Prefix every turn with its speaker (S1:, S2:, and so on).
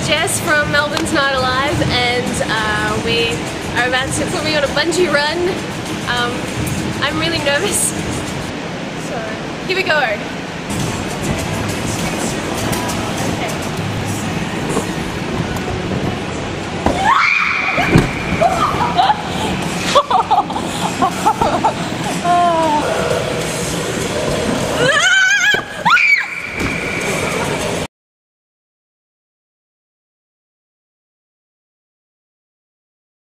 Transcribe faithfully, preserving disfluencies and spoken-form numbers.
S1: Jess from Melbourne's Night Alive, and uh, we are about to put me on a bungee run. Um, I'm really nervous, so here we go.